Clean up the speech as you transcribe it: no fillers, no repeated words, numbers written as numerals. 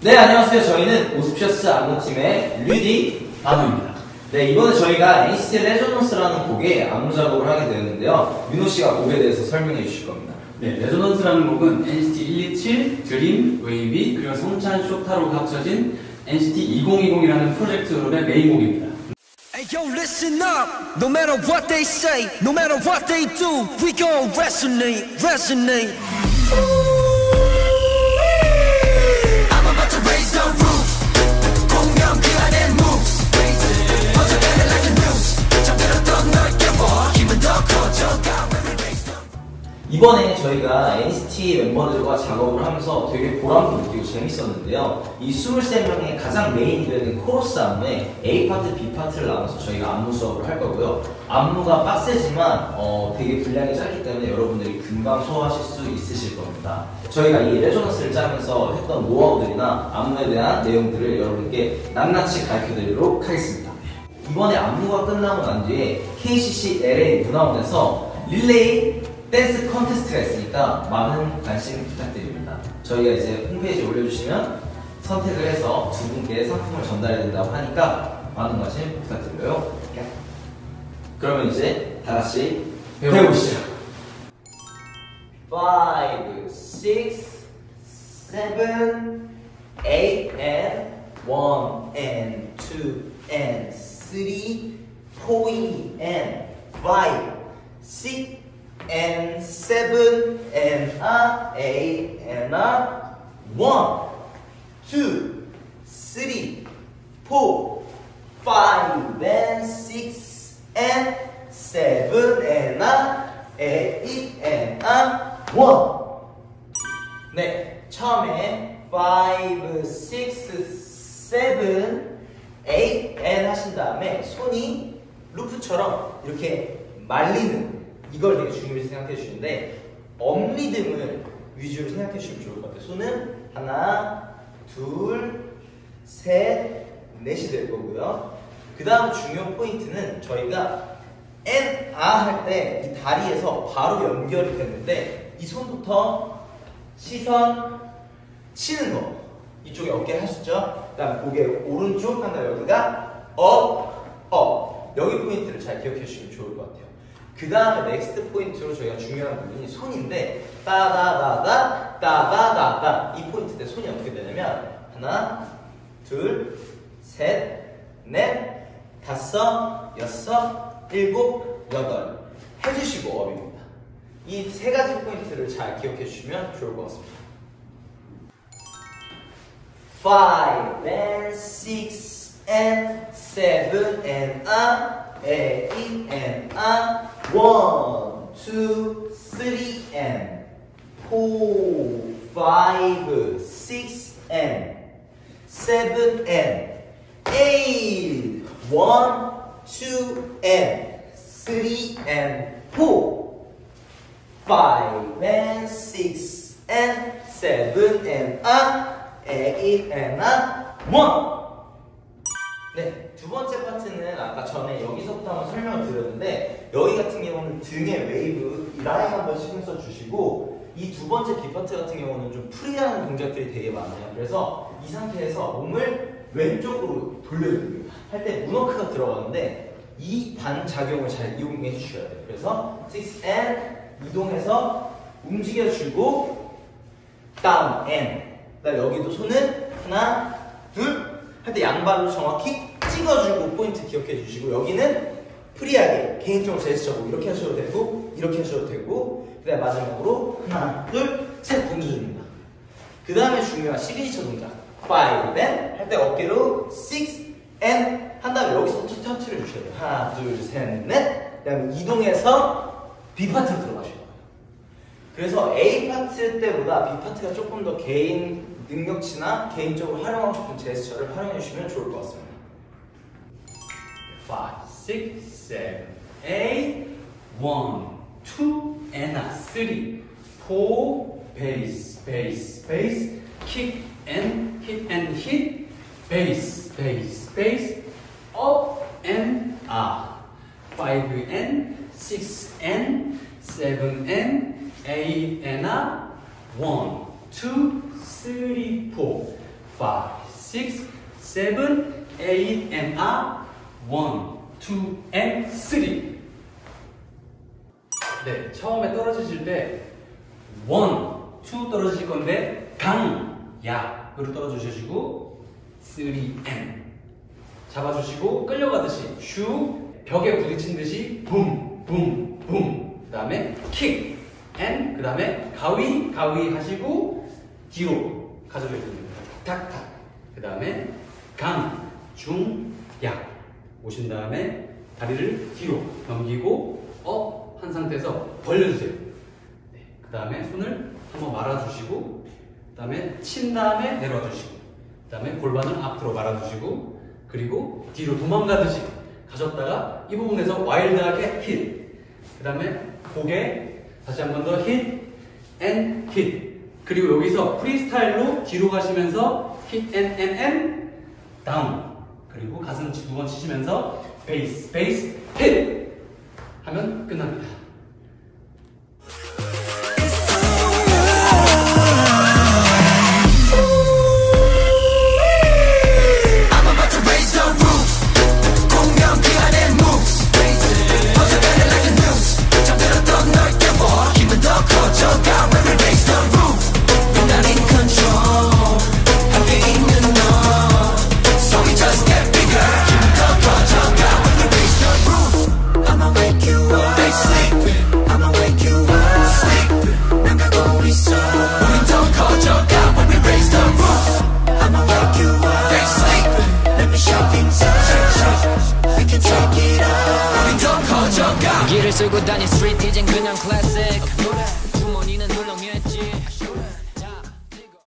네, 안녕하세요. 저희는 오스피어스 안무팀의 류디, 나노입니다. 네, 이번에 저희가 NCT 레조넌스라는 곡에 안무 작업을 하게 되었는데요. 윤호 씨가 곡에 대해서 설명해 주실 겁니다. 네, 레조넌스라는 곡은 NCT 127, 드림, 웨이비, 그리고 성찬, 쇼타로가 합쳐진 NCT 2020이라는 프로젝트의 메인 곡입니다. Hey yo, listen up. No matter what they say, no matter what they do, we gon' resonate, resonate. I'm about to raise the roof. 공명 그 안에 moves. 퍼져가네 like a news. 잠들었던 널 깨워 힘은 더 커져가. 이번에 저희가 NCT 멤버들과 작업을 하면서 되게 보람도 느끼고 재밌었는데요. 이 23명의 가장 메인이 되는 코러스 안무에 A파트, B파트를 나눠서 저희가 안무 수업을 할 거고요. 안무가 빡세지만 되게 분량이 짧기 때문에 여러분들이 금방 소화하실 수 있으실 겁니다. 저희가 이 레조넌스를 짜면서 했던 노하우들이나 안무에 대한 내용들을 여러분께 낱낱이 가르쳐드리도록 하겠습니다. 이번에 안무가 끝나고 난 뒤에 KCCLA 문화원에서 릴레이 댄스 컨테스트가 있으니까 많은 관심 부탁드립니다. 저희가 이제 홈페이지에 올려주시면 선택을 해서 두 분께 상품을 전달해야 된다고 하니까 많은 관심 부탁드려요. 그러면 이제 다 같이 배워보시죠. 5, 6, 7, 8 and 1 and 2 and 3, 4 and 5, 6 and 7 and 8 and 1, 2, 3, 4, 5 and 6 and 7 and 8 and 1. 네, 처음에 5, 6, 7, 8 and 하신 다음에 손이 루프처럼 이렇게 말리는 이걸 되게 중요히 생각해 주시는데 엄리듬을 위주로 생각해 주시면 좋을 것 같아요. 손은 하나, 둘, 셋, 넷이 될 거고요. 그 다음 중요한 포인트는 저희가 N, 할 때 이 다리에서 바로 연결이 됐는데 이 손부터 시선 치는 거 이쪽에 어깨 하시죠? 그 다음 고개 오른쪽 하나 여기가 업 여기 포인트를 잘 기억해 주시면 좋을 것 같아요. 그 다음에 넥스트 포인트로 저희가 중요한 부분이 손인데 따다다다 따다다다 이 포인트 때 손이 어떻게 되냐면 하나, 둘, 셋, 넷, 다섯, 여섯, 일곱, 여덟 해주시고 업입니다. 이 세 가지 포인트를 잘 기억해 주시면 좋을 것 같습니다. 5 and 6 and 7 and 8 and 1, 2, 3 and 4, 5, 6 and 7 and 8, 1, 2 and 3 and 4, 5 and 6 and 7 and 8 and 1. 네, 두 번째 파트는 아까 전에 여기서부터 한번 설명을 드렸는데 여기 같은 경우는 등의 웨이브 이 라인 한번 신경 써주시고 이 두 번째 B 파트 같은 경우는 좀 프리한 동작들이 되게 많아요. 그래서 이 상태에서 몸을 왼쪽으로 돌려줍니다. 할 때 문워크가 들어가는데 이 반작용을 잘 이용해 주셔야 돼요. 그래서 6 and 이동해서 움직여주고 다운 and 그다음 여기도 손은 하나 둘 할 때 양발로 정확히 찍어주고 포인트 기억해 주시고 여기는 프리하게 개인적으로 제스처고 이렇게 하셔도 되고 이렇게 하셔도 되고 그 다음에 마지막으로 하나 둘 셋 던져줍니다. 그 다음에 중요한 시그니처 동작 5 and 할 때 어깨로 6 and 한 다음에 여기서 터트려 주셔야 돼요. 하나 둘 셋 넷 그 다음에 이동해서 B파트로 들어가셔야 돼요. 그래서 A파트 때보다 B파트가 조금 더 개인 능력치나 개인적으로 활용하고 싶은 제스처를 활용해 주시면 좋을 것 같습니다. 5, 6, 7, 8, 1, 2, and 3, 4, bass, bass, bass, kick and hit, bass, bass, bass, up and up, 5 and 6 and 7 and 8 and up, 1, 2, 3, 4, 6, 7, 8 and up 1, 2 and 3. 네, 처음에 떨어지실 때 1, 2 떨어지실 건데 강, 야으로 떨어주시고 3 and 잡아주시고 끌려가듯이 슈 벽에 부딪힌 듯이 붐, 붐, 붐. 그 다음에 킥 and 그 다음에 가위, 가위 하시고 뒤로 가져줘야 됩니다. 탁탁. 그 다음에 강, 중, 약 오신 다음에 다리를 뒤로 넘기고 업 한 상태에서 벌려주세요. 네. 그 다음에 손을 한번 말아주시고 그 다음에 친 다음에 내려주시고 그 다음에 골반을 앞으로 말아주시고 그리고 뒤로 도망가듯이 가셨다가 이 부분에서 와일드하게 힛. 그 다음에 고개 다시 한 번 더 힛 앤 힛. 그리고 여기서 프리스타일로 뒤로 가시면서 힛 앤 다운. 그리고 가슴 2번 치시면서 베이스 베이스 힛 하면 끝납니다. 길을 쓸고 다닌 스트리트 이젠 그냥 클래식